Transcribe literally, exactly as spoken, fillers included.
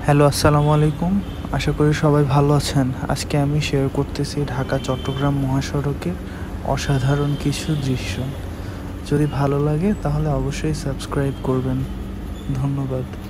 Hello, আসসালামু আলাইকুম। আশা করি সবাই ভালো আছেন। আজকে আমি শেয়ার করতেছি ঢাকা চট্টগ্রাম মহাসড়কের অসাধারণ কিছু দৃশ্য। যদি ভালো লাগে তাহলে অবশ্যই সাবস্ক্রাইব করবেন। ধন্যবাদ।